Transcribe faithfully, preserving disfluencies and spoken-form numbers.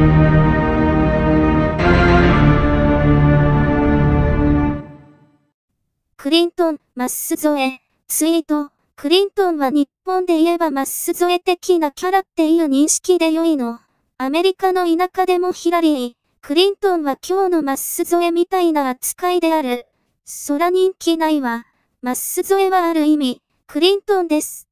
クリントン、マッス添え、ツイート。クリントンは日本で言えばマッス添え的なキャラっていう認識で良いの。アメリカの田舎でもヒラリー、クリントンは今日のマッス添えみたいな扱いである。そら人気ないわ。マッス添えはある意味、クリントンです。